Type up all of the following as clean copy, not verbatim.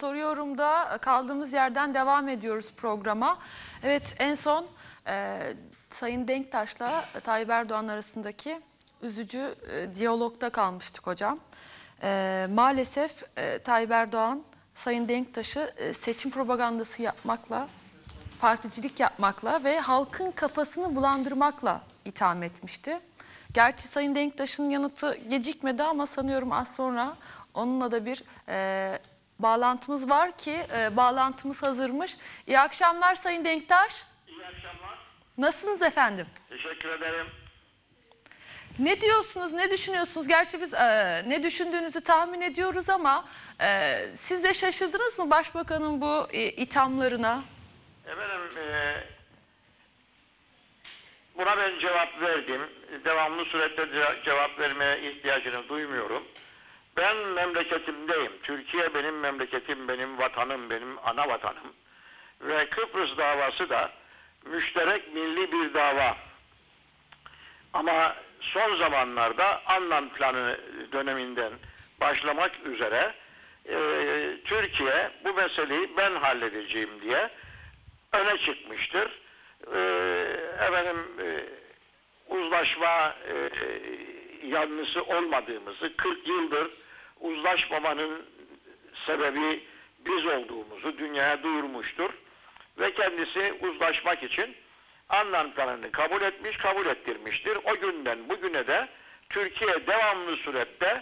soruyorum da kaldığımız yerden devam ediyoruz programa. Evet, en son Sayın Denktaş'la Tayyip Erdoğan arasındaki üzücü diyalogda kalmıştık hocam. Maalesef Tayyip Erdoğan Sayın Denktaş'ı seçim propagandası yapmakla, particilik yapmakla ve halkın kafasını bulandırmakla itham etmişti. Gerçi Sayın Denktaş'ın yanıtı gecikmedi ama sanıyorum az sonra onunla da bir bağlantımız var ki bağlantımız hazırmış. İyi akşamlar Sayın Denktaş. İyi akşamlar. Nasılsınız efendim? Teşekkür ederim. Ne diyorsunuz, ne düşünüyorsunuz? Gerçi biz ne düşündüğünüzü tahmin ediyoruz ama siz de şaşırdınız mı Başbakan'ın bu ithamlarına? Efendim, buna ben cevap verdim. Devamlı surette cevap vermeye ihtiyacını duymuyorum. Ben memleketimdeyim. Türkiye benim memleketim, benim vatanım, benim ana vatanım. Ve Kıbrıs davası da müşterek milli bir dava. Ama son zamanlarda Annan Planı döneminden başlamak üzere Türkiye bu meseleyi ben halledeceğim diye öne çıkmıştır. Uzlaşma yanlısı olmadığımızı, 40 yıldır uzlaşmamanın sebebi biz olduğumuzu dünyaya duyurmuştur. Ve kendisi uzlaşmak için Annan Planı'nı kabul etmiş, kabul ettirmiştir. O günden bugüne de Türkiye devamlı surette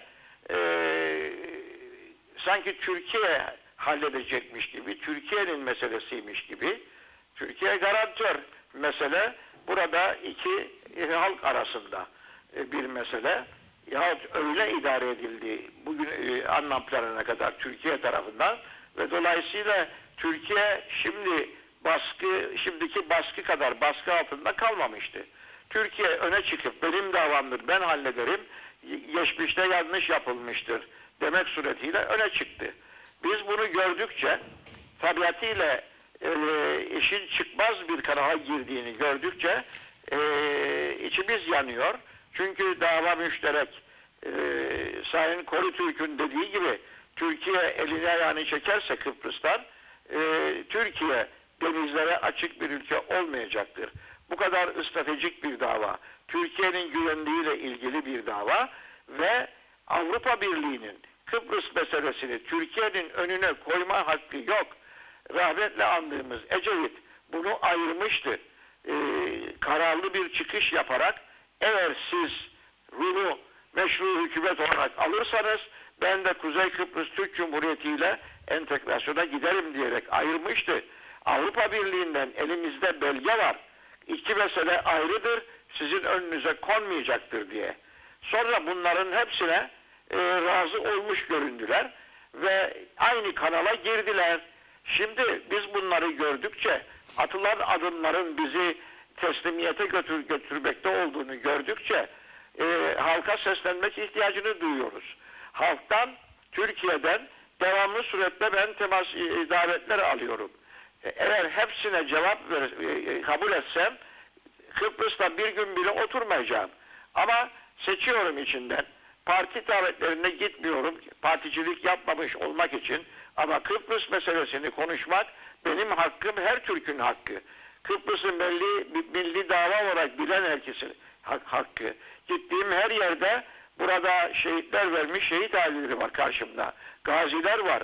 sanki Türkiye halledecekmiş gibi, Türkiye'nin meselesiymiş gibi, Türkiye garantör mesele, burada iki halk arasında bir mesele. Yahut öyle idare edildi bugün Annan Planı'na kadar Türkiye tarafından ve dolayısıyla Türkiye şimdiki baskı kadar baskı altında kalmamıştı. Türkiye öne çıkıp benim davamdır, ben hallederim, geçmişte yanlış yapılmıştır demek suretiyle öne çıktı. Biz bunu gördükçe, tabiatıyla işin çıkmaz bir kanala girdiğini gördükçe içimiz yanıyor. Çünkü dava müşterek. Sayın Korutürk'ün dediği gibi Türkiye elini ayağını çekerse Kıbrıs'tan Türkiye denizlere açık bir ülke olmayacaktır. Bu kadar stratejik bir dava, Türkiye'nin güvenliğiyle ilgili bir dava ve Avrupa Birliği'nin Kıbrıs meselesini Türkiye'nin önüne koyma hakkı yok. Rahmetle andığımız Ecevit bunu ayırmıştı. Kararlı bir çıkış yaparak eğer siz Rum'u meşru hükümet olarak alırsanız ben de Kuzey Kıbrıs Türk Cumhuriyeti ile entegrasyona giderim diyerek ayırmıştı. Avrupa Birliği'nden elimizde belge var. İki mesele ayrıdır, sizin önünüze konmayacaktır diye. Sonra bunların hepsine razı olmuş göründüler ve aynı kanala girdiler. Şimdi biz bunları gördükçe, atılan adımların bizi teslimiyete götürmekte olduğunu gördükçe halka seslenmek ihtiyacını duyuyoruz. Halktan, Türkiye'den devamlı surette ben temas davetleri alıyorum. Eğer hepsine cevap kabul etsem Kıbrıs'ta bir gün bile oturmayacağım. Ama seçiyorum içinden. Parti davetlerine gitmiyorum. Particilik yapmamış olmak için. Ama Kıbrıs meselesini konuşmak benim hakkım, her Türk'ün hakkı. Kıbrıs'ı milli dava olarak bilen herkesin hakkı. Gittiğim her yerde burada şehitler vermiş şehit aileleri var karşımda. Gaziler var.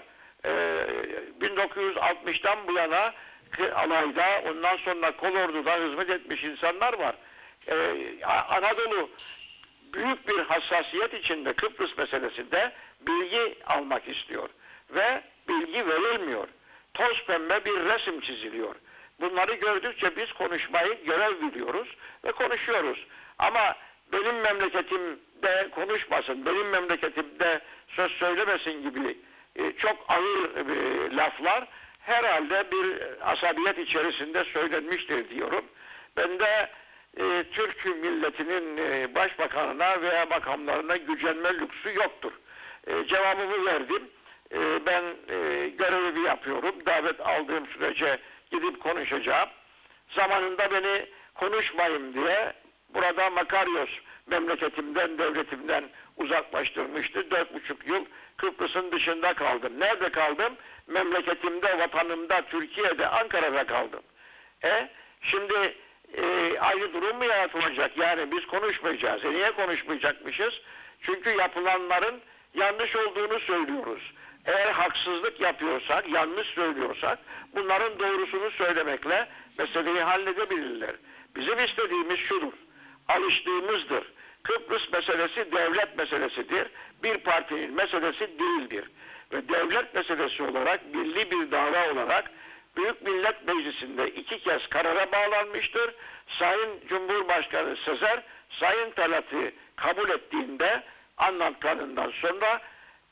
1960'tan bu yana alayda, ondan sonra kolorduda hizmet etmiş insanlar var. Anadolu büyük bir hassasiyet içinde Kıbrıs meselesinde bilgi almak istiyor. Ve bilgi verilmiyor. Toz pembe bir resim çiziliyor. Bunları gördükçe biz konuşmayı görev biliyoruz ve konuşuyoruz. Ama benim memleketimde konuşmasın, benim memleketimde söz söylemesin gibi çok ağır laflar herhalde bir asabiyet içerisinde söylenmiştir diyorum. Ben de Türk milletinin başbakanına veya makamlarına gücenme lüksü yoktur. Cevabımı verdim. Ben görevimi yapıyorum. Davet aldığım sürece gidip konuşacağım. Zamanında beni konuşmayayım diye burada Makaryos memleketimden, devletimden uzaklaştırmıştı. 4,5 yıl Kıbrıs'ın dışında kaldım. Nerede kaldım? Memleketimde, vatanımda, Türkiye'de, Ankara'da kaldım. Şimdi aynı durum mu yaratılacak? Yani biz konuşmayacağız. Niye konuşmayacakmışız? Çünkü yapılanların yanlış olduğunu söylüyoruz. Eğer haksızlık yapıyorsak, yanlış söylüyorsak bunların doğrusunu söylemekle meseleyi halledebilirler. Bizim istediğimiz şudur. Alıştığımızdır. Kıbrıs meselesi devlet meselesidir. Bir partinin meselesi değildir. Ve devlet meselesi olarak, milli bir dava olarak Büyük Millet Meclisi'nde 2 kez karara bağlanmıştır. Sayın Cumhurbaşkanı Sezer, Sayın Talat'ı kabul ettiğinde Annan planından sonra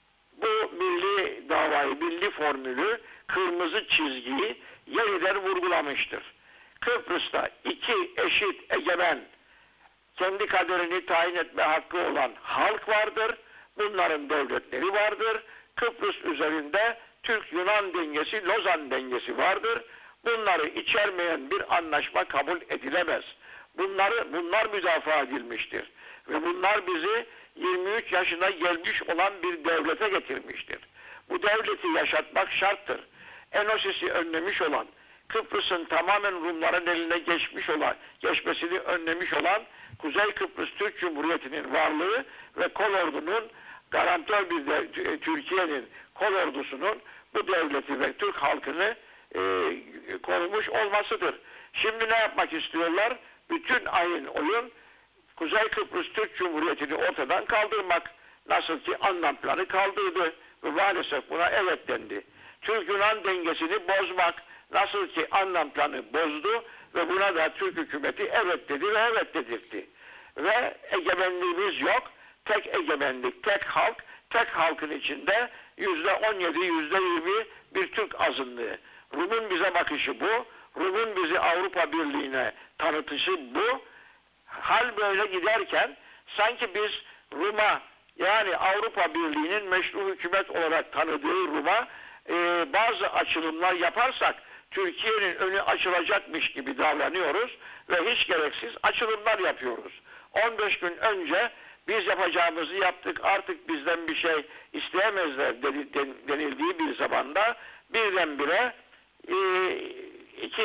bu milli davayı, milli formülü, kırmızı çizgiyi yeniden vurgulamıştır. Kıbrıs'ta 2 eşit egemen, kendi kaderini tayin etme hakkı olan halk vardır. Bunların devletleri vardır. Kıbrıs üzerinde Türk-Yunan dengesi, Lozan dengesi vardır. Bunları içermeyen bir anlaşma kabul edilemez. Bunlar müdafaa edilmiştir. Ve bunlar bizi 23 yaşına gelmiş olan bir devlete getirmiştir. Bu devleti yaşatmak şarttır. Enosis'i önlemiş olan, Kıbrıs'ın tamamen Rumların eline geçmesini önlemiş olan Kuzey Kıbrıs Türk Cumhuriyeti'nin varlığı ve kolordunun garantör bir Türkiye'nin kolordusunun bu devleti ve Türk halkını korumuş olmasıdır. Şimdi ne yapmak istiyorlar? Bütün oyun Kuzey Kıbrıs Türk Cumhuriyeti'ni ortadan kaldırmak. Nasıl ki Annan planı kaldırdı ve maalesef buna evet dendi. Türk-Yunan dengesini bozmak. Nasıl ki Annan planı bozdu ve buna da Türk hükümeti evet dedi ve evet dedirtti. Ve egemenliğimiz yok. Tek egemenlik, tek halk, tek halkın içinde %17, %20 bir Türk azınlığı. Rum'un bize bakışı bu. Rum'un bizi Avrupa Birliği'ne tanıtışı bu. Hal böyle giderken sanki biz Rum'a, yani Avrupa Birliği'nin meşru hükümet olarak tanıdığı Rum'a bazı açılımlar yaparsak Türkiye'nin önü açılacakmış gibi davranıyoruz ve hiç gereksiz açılımlar yapıyoruz. 15 gün önce biz yapacağımızı yaptık, artık bizden bir şey isteyemezler denildiği bir zamanda birdenbire iki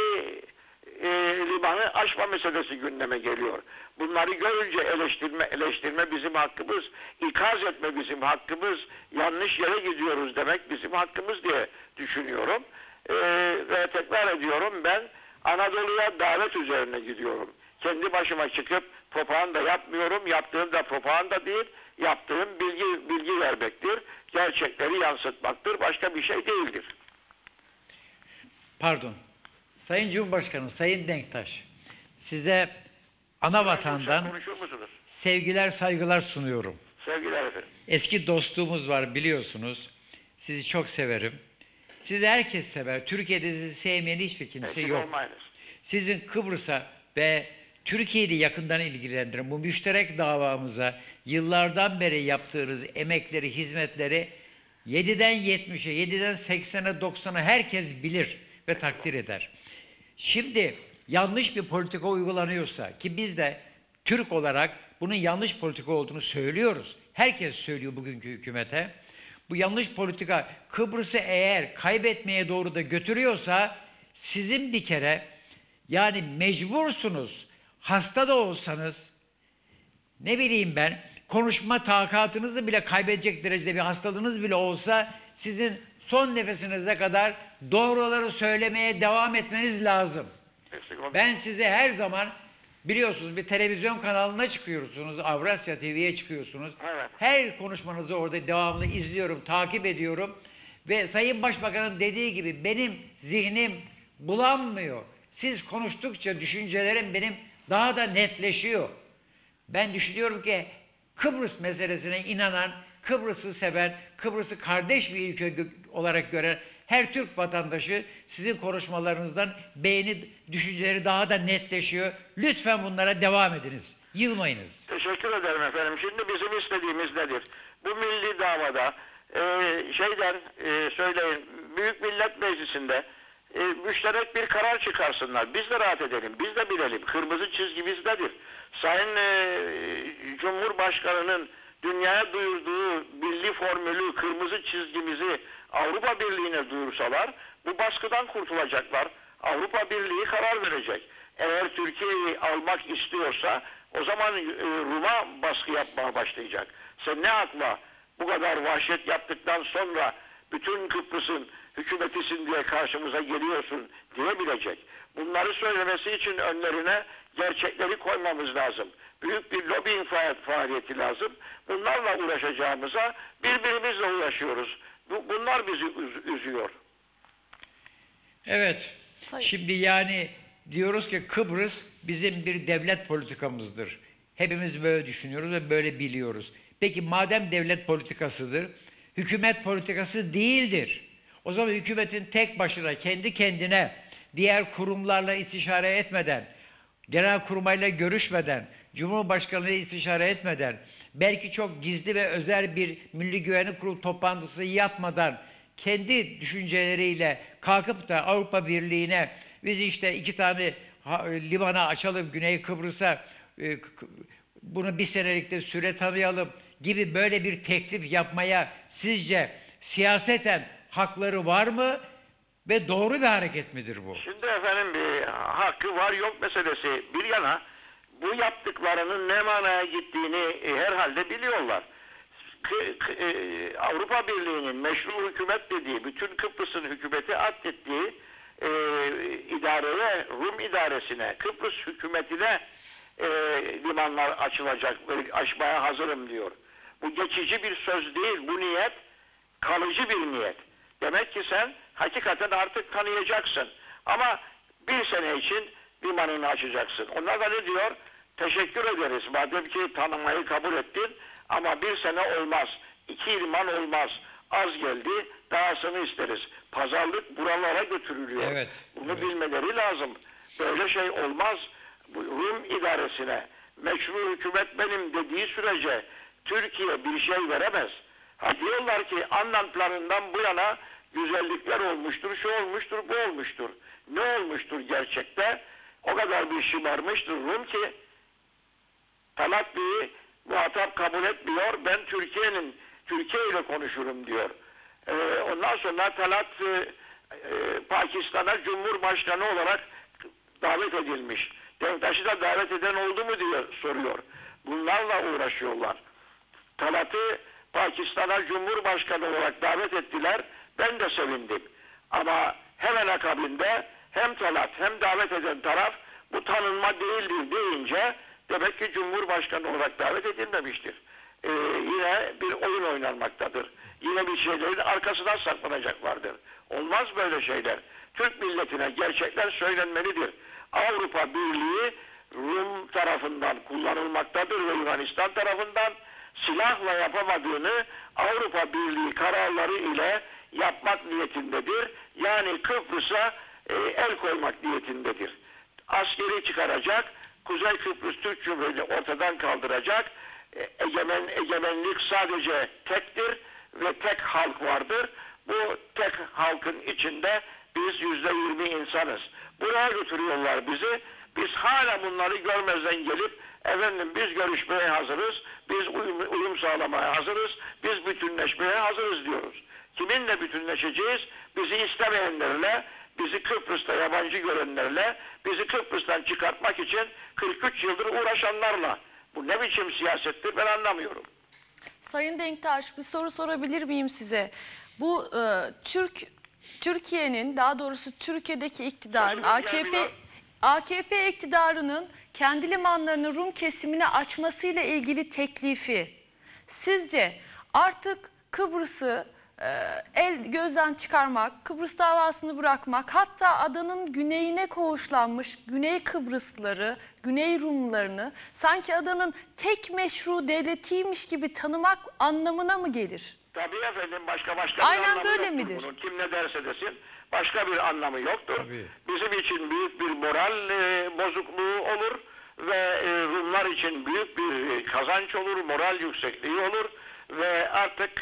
limanı aşma meselesi gündeme geliyor. Bunları görünce eleştirme bizim hakkımız, ikaz etme bizim hakkımız, yanlış yere gidiyoruz demek bizim hakkımız diye düşünüyorum. Ve tekrar ediyorum, ben Anadolu'ya davet üzerine gidiyorum. Kendi başıma çıkıp propaganda yapmıyorum. Yaptığım da propaganda değil. Yaptığım bilgi vermektir. Gerçekleri yansıtmaktır. Başka bir şey değildir. Pardon. Sayın Cumhurbaşkanım, Sayın Denktaş, size ana vatandan sevgiler, saygılar sunuyorum. Sevgiler efendim. Eski dostluğumuz var, biliyorsunuz. Sizi çok severim. Sizi herkes sever. Türkiye'de sizi sevmeyen hiçbir kimse yok. Olmayınız. Sizin Kıbrıs'a ve Türkiye'yi yakından ilgilendiren bu müşterek davamıza yıllardan beri yaptığınız emekleri, hizmetleri 7'den 70'e, 7'den 80'e, 90'a herkes bilir ve takdir eder. Şimdi yanlış bir politika uygulanıyorsa, ki biz de Türk olarak bunun yanlış politika olduğunu söylüyoruz. Herkes söylüyor bugünkü hükümete. Bu yanlış politika Kıbrıs'ı eğer kaybetmeye doğru da götürüyorsa sizin bir kere, yani mecbursunuz, hasta da olsanız, ne bileyim ben, konuşma takatınızı bile kaybedecek derecede bir hastalığınız bile olsa sizin son nefesinize kadar doğruları söylemeye devam etmeniz lazım. Ben size her zaman, biliyorsunuz, bir televizyon kanalına çıkıyorsunuz, Avrasya TV'ye çıkıyorsunuz. Evet. Her konuşmanızı orada devamlı izliyorum, takip ediyorum. Ve Sayın Başbakan'ın dediği gibi benim zihnim bulanmıyor. Siz konuştukça düşüncelerim benim daha da netleşiyor. Ben düşünüyorum ki Kıbrıs meselesine inanan, Kıbrıs'ı seven, Kıbrıs'ı kardeş bir ülke olarak gören her Türk vatandaşı sizin konuşmalarınızdan beyni, düşünceleri daha da netleşiyor. Lütfen bunlara devam ediniz. Yılmayınız. Teşekkür ederim efendim. Şimdi bizim istediğimiz nedir? Bu milli davada söyleyin, Büyük Millet Meclisi'nde müşterek bir karar çıkarsınlar. Biz de rahat edelim. Biz de bilelim. Kırmızı çizgimiz nedir? Sayın Cumhurbaşkanı'nın dünyaya duyurduğu milli formülü, kırmızı çizgimizi Avrupa Birliği'ne duyursalar bu baskıdan kurtulacaklar. Avrupa Birliği karar verecek. Eğer Türkiye'yi almak istiyorsa o zaman Rum'a baskı yapmaya başlayacak. Sen ne akla bu kadar vahşet yaptıktan sonra bütün Kıbrıs'ın hükümetisin diye karşımıza geliyorsun diyebilecek. Bunları söylemesi için önlerine gerçekleri koymamız lazım. Büyük bir lobbying faaliyeti lazım. Bunlarla uğraşacağımıza birbirimizle uğraşıyoruz. Bunlar bizi üzüyor. Evet. Şimdi yani diyoruz ki Kıbrıs bizim bir devlet politikamızdır. Hepimiz böyle düşünüyoruz ve böyle biliyoruz. Peki madem devlet politikasıdır, hükümet politikası değildir. O zaman hükümetin tek başına kendi kendine diğer kurumlarla istişare etmeden, genelkurmayla görüşmeden, Cumhurbaşkanı ile istişare etmeden, belki çok gizli ve özel bir Milli Güvenlik Kurulu toplantısı yapmadan kendi düşünceleriyle kalkıp da Avrupa Birliği'ne biz işte 2 tane limana açalım Güney Kıbrıs'a, bunu 1 senelik de süre tanıyalım gibi böyle bir teklif yapmaya sizce siyaseten hakları var mı ve doğru bir hareket midir bu? Şimdi efendim bir hakkı var yok meselesi bir yana, bu yaptıklarının ne manaya gittiğini herhalde biliyorlar. Avrupa Birliği'nin meşru hükümet dediği, bütün Kıbrıs'ın hükümeti addettiği idareye, Rum idaresine, Kıbrıs hükümetine limanlar açılacak, açmaya hazırım diyor. Bu geçici bir söz değil, bu niyet kalıcı bir niyet. Demek ki sen hakikaten artık tanıyacaksın. Ama 1 sene için limanını açacaksın. Onlar da ne diyor? Teşekkür ederiz. Madem ki tanımayı kabul ettin ama 1 sene olmaz. 2 liman olmaz. Az geldi, dahasını isteriz. Pazarlık buralara götürülüyor. Evet, Bunu bilmeleri lazım. Böyle şey olmaz. Bu Rum idaresine meşru hükümet benim dediği sürece Türkiye bir şey veremez. Diyorlar ki Annan planından bu yana güzellikler olmuştur, şu olmuştur, bu olmuştur. Ne olmuştur gerçekte? O kadar bir şımarmıştır Rum ki Talat Bey'i muhatap kabul etmiyor. Ben Türkiye ile konuşurum diyor. Ondan sonra Talat Pakistan'a Cumhurbaşkanı olarak davet edilmiş. Denktaş'ı da davet eden oldu mu diye soruyor. Bunlarla uğraşıyorlar. Talat'ı Pakistan'a Cumhurbaşkanı olarak davet ettiler. Ben de sevindim. Ama hemen akabinde hem Talat hem davet eden taraf bu tanınma değildir deyince demek ki Cumhurbaşkanı olarak davet edilmemiştir. Yine bir oyun oynanmaktadır. Yine bir şeylerin arkasından saklanacaklardır. Olmaz böyle şeyler. Türk milletine gerçekler söylenmelidir. Avrupa Birliği Rum tarafından kullanılmaktadır ve Yunanistan tarafından silahla yapamadığını Avrupa Birliği kararları ile yapmak niyetindedir. Yani Kıbrıs'a el koymak niyetindedir. Askeri çıkaracak, Kuzey Kıbrıs Türk Cumhuriyeti ortadan kaldıracak. Egemenlik sadece tektir ve tek halk vardır. Bu tek halkın içinde biz %20 insanız. Buraya götürüyorlar bizi. Biz hala bunları görmezden gelip efendim biz görüşmeye hazırız, biz uyum sağlamaya hazırız, biz bütünleşmeye hazırız diyoruz. Kiminle bütünleşeceğiz? Bizi istemeyenlerle, bizi Kıbrıs'ta yabancı görenlerle, bizi Kıbrıs'tan çıkartmak için 43 yıldır uğraşanlarla. Bu ne biçim siyasettir ben anlamıyorum. Sayın Denktaş, bir soru sorabilir miyim size? Bu Türkiye'nin, daha doğrusu Türkiye'deki iktidarın, AKP iktidarının kendi limanlarını Rum kesimine açmasıyla ilgili teklifi sizce artık Kıbrıs'ı gözden çıkarmak, Kıbrıs davasını bırakmak, hatta adanın güneyine koğuşlanmış Güney Kıbrıslıları, Güney Rumlarını sanki adanın tek meşru devletiymiş gibi tanımak anlamına mı gelir? Tabii efendim, başka Aynen bir anlamı böyle yoktur midir? bunun. Kim ne derse desin başka bir anlamı yoktur. Tabii. Bizim için büyük bir moral bozukluğu olur ve Rumlar için büyük bir kazanç olur, moral yüksekliği olur ve artık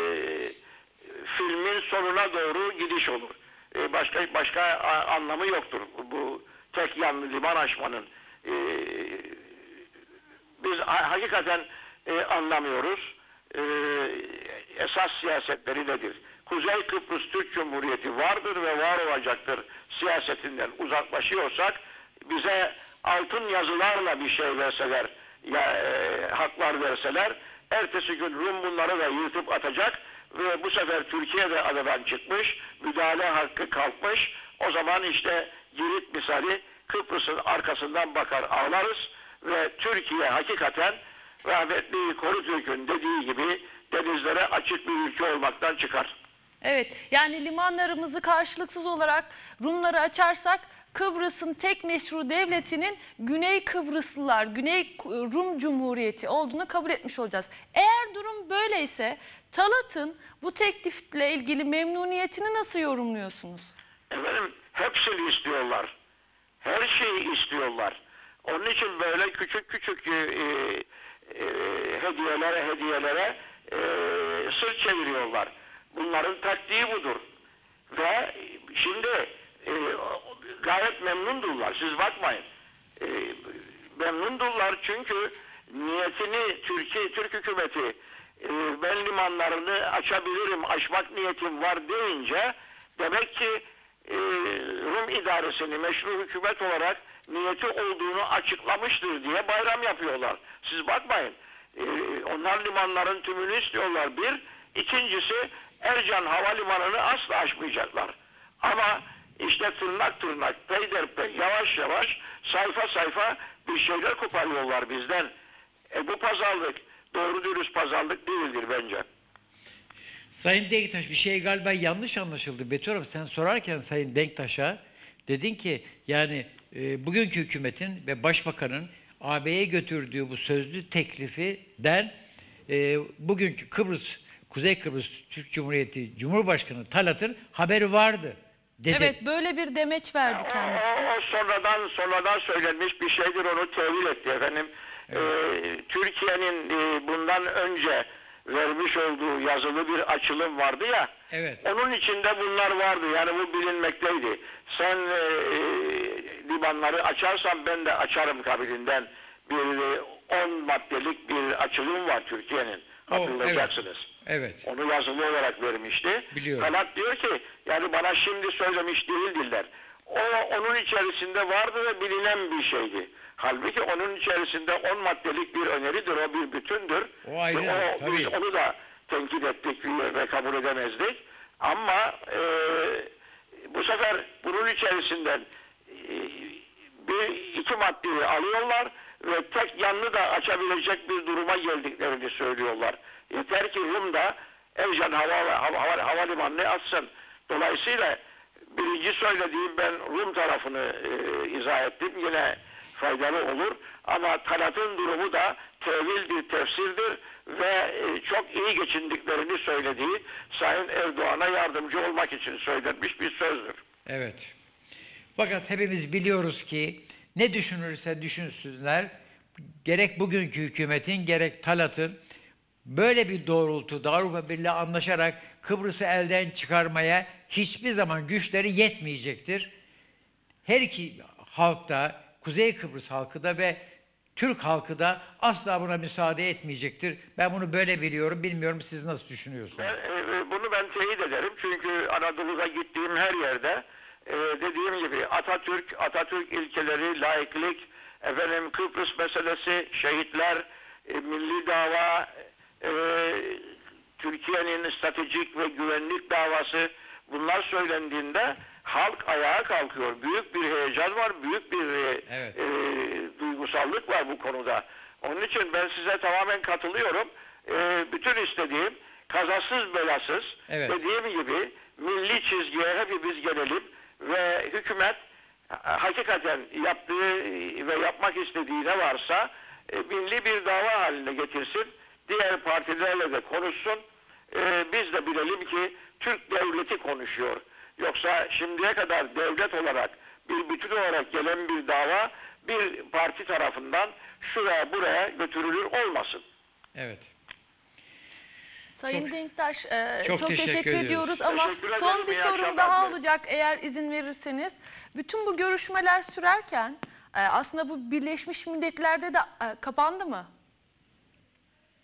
filmin sonuna doğru gidiş olur. Başka anlamı yoktur bu tek yanlı liman açmanın. Biz hakikaten anlamıyoruz. Esas siyasetleri nedir? Kuzey Kıbrıs Türk Cumhuriyeti vardır ve var olacaktır siyasetinden uzaklaşıyorsak, bize altın yazılarla bir şey verseler, haklar verseler, ertesi gün Rum bunları da yırtıp atacak ve bu sefer Türkiye de adadan çıkmış, müdahale hakkı kalkmış. O zaman işte Girit misali Kıbrıs'ın arkasından bakar ağlarız ve Türkiye hakikaten rahmetli Korutürk'ün dediği gibi denizlere açık bir ülke olmaktan çıkar. Evet, yani limanlarımızı karşılıksız olarak Rumlara açarsak Kıbrıs'ın tek meşru devletinin Güney Kıbrıslılar, Güney Rum Cumhuriyeti olduğunu kabul etmiş olacağız. Eğer durum böyleyse Talat'ın bu teklifle ilgili memnuniyetini nasıl yorumluyorsunuz? Efendim, hepsini istiyorlar. Her şeyi istiyorlar. Onun için böyle küçük küçük hediyelere sırt çeviriyorlar. Bunların taktiği budur. Ve şimdi gayet memnundurlar. Siz bakmayın. Memnundurlar çünkü niyetini Türk hükümeti ben limanlarını açabilirim, açmak niyetim var deyince demek ki Rum idaresini meşru hükümet olarak niyeti olduğunu açıklamıştır diye bayram yapıyorlar. Siz bakmayın. Onlar limanların tümünü istiyorlar. Bir. İkincisi, Ercan Havalimanı'nı asla açmayacaklar. Ama işte tırnak tırnak, peyderpey, yavaş yavaş, sayfa sayfa bir şeyler koparıyorlar bizden. Bu pazarlık doğru dürüst pazarlık değildir bence. Sayın Denktaş, bir şey galiba yanlış anlaşıldı. Betül, sen sorarken Sayın Denktaş'a dedin ki yani bugünkü hükümetin ve başbakanın AB'ye götürdüğü bu sözlü teklifiden bugünkü Kuzey Kıbrıs Türk Cumhuriyeti Cumhurbaşkanı Talat'ın haberi vardı dedi. Evet, böyle bir demeç verdi kendisi. O sonradan söylenmiş bir şeydir, onu tevil etti efendim. Evet. Türkiye'nin bundan önce vermiş olduğu yazılı bir açılım vardı ya. Evet. Onun içinde bunlar vardı. Yani bu bilinmekteydi. Sen limanları açarsan ben de açarım kabilinden bir 10 maddelik bir açılım var Türkiye'nin. Hatırlayacaksınız. Evet. Onu yazılı olarak vermişti. Biliyorum. Talat diyor ki yani bana şimdi söylemiş değildirler. O onun içerisinde vardı ve bilinen bir şeydi. Halbuki onun içerisinde 10 maddelik bir öneridir, o bir bütündür. O ayrı, tabii. Biz onu da tenkit ettik ve kabul edemezdik. Ama bu sefer bunun içerisinden iki maddeyi alıyorlar ve tek yanlı da açabilecek bir duruma geldiklerini söylüyorlar. Yeter ki Rum da Ercan Havalimanı'nı açsın. Dolayısıyla birinci söylediğim, ben Rum tarafını izah ettim. Yine faydalı olur. Ama Talat'ın durumu da tevildir, tefsirdir ve çok iyi geçindiklerini söylediği, Sayın Erdoğan'a yardımcı olmak için söylenmiş bir sözdür. Evet. Fakat hepimiz biliyoruz ki ne düşünürse düşünsünler, gerek bugünkü hükümetin gerek Talat'ın böyle bir doğrultuda Avrupa Birliği anlaşarak Kıbrıs'ı elden çıkarmaya hiçbir zaman güçleri yetmeyecektir. Her iki halk da, Kuzey Kıbrıs halkı da ve Türk halkı da asla buna müsaade etmeyecektir. Ben bunu böyle biliyorum. Bilmiyorum, siz nasıl düşünüyorsunuz? Bunu ben teyit ederim. Çünkü Anadolu'da gittiğim her yerde dediğim gibi Atatürk ilkeleri, laiklik, Kıbrıs meselesi, şehitler, milli dava, Türkiye'nin stratejik ve güvenlik davası, bunlar söylendiğinde halk ayağa kalkıyor. Büyük bir heyecan var, büyük bir evet. Duygusallık var bu konuda. Onun için ben size tamamen katılıyorum. Bütün istediğim kazasız belasız, evet, dediğim gibi milli çizgiye hepimiz gelelim ve hükümet hakikaten yaptığı ve yapmak istediği ne varsa milli bir dava haline getirsin. Diğer partilerle de konuşsun. Biz de bilelim ki Türk devleti konuşuyor. Yoksa şimdiye kadar devlet olarak, bir bütün olarak gelen bir dava bir parti tarafından şuraya buraya götürülür olmasın. Evet. Sayın Denktaş, çok teşekkür ediyoruz ama Teşekkür ederim. son bir İyi sorum akşamlar daha dilerim. olacak eğer izin verirseniz. Bütün bu görüşmeler sürerken aslında bu Birleşmiş Milletler'de de kapandı mı?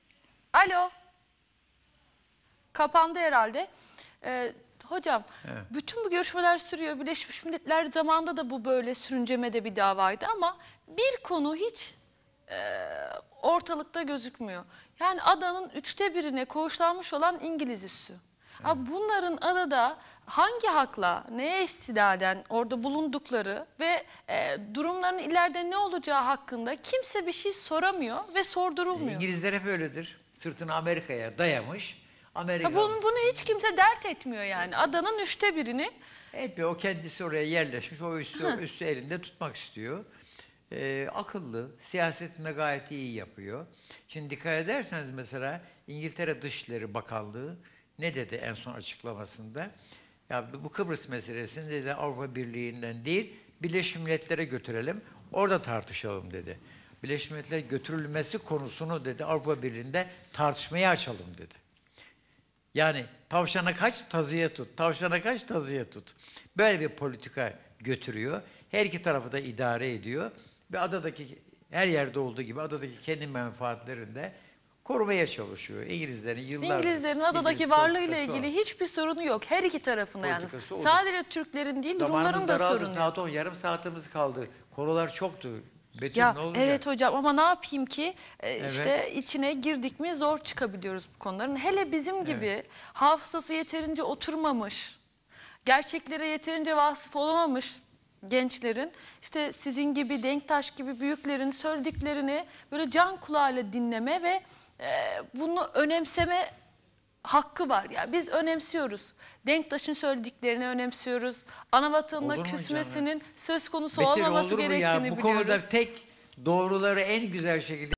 Alo. Kapandı herhalde. Hocam, Evet. bütün bu görüşmeler sürüyor. Birleşmiş Milletler zamanında da bu böyle sürüncemede bir davaydı ama bir konu hiç ortalıkta gözükmüyor. Yani adanın 1/3'ine koğuşlanmış olan İngiliz üssü. Abi bunların adada hangi hakla, neye istinaden orada bulundukları ve durumların ileride ne olacağı hakkında kimse bir şey soramıyor ve sordurulmuyor. İngilizler hep öyledir. Sırtını Amerika'ya dayamış. Amerika Bunu hiç kimse dert etmiyor yani. Adanın 1/3'ini etmiyor. O kendisi oraya yerleşmiş. O üssü elinde tutmak istiyor. Akıllı. Siyasetinde gayet iyi yapıyor. Şimdi dikkat ederseniz mesela İngiltere Dışişleri Bakanlığı ne dedi en son açıklamasında? Ya bu Kıbrıs meselesini dedi Avrupa Birliği'nden değil Birleşmiş Milletler'e götürelim. Orada tartışalım dedi. Birleşmiş Milletler'e götürülmesi konusunu dedi Avrupa Birliği'nde tartışmaya açalım dedi. Yani tavşana kaç tazıya tut, tavşana kaç tazıya tut. Böyle bir politika götürüyor. Her iki tarafı da idare ediyor. Ve adadaki her yerde olduğu gibi adadaki kendi menfaatlerini de korumaya çalışıyor. İngilizlerin adadaki varlığıyla ilgili hiçbir sorunu yok. Her iki tarafında yalnız. Politikası odur. Sadece Türklerin değil, Rumların Zamanımız da daraldı, sorunu yok. saat 10, yarım saatimiz kaldı. Konular çoktu. Betül Ya ne olacak? evet hocam ama ne yapayım ki işte içine girdik mi zor çıkabiliyoruz bu konuların. Hele bizim gibi hafızası yeterince oturmamış, gerçeklere yeterince vasıf olamamış gençlerin işte sizin gibi Denktaş gibi büyüklerin söylediklerini böyle can kulağıyla dinleme ve bunu önemseme hakkı var. Yani biz önemsiyoruz. Denktaş'ın söylediklerini önemsiyoruz. Anavatanına Olur mu canım? küsmesinin söz konusu Betül olmaması olur mu ya? gerektiğini Bu biliyoruz. konuda tek doğruları en güzel şekilde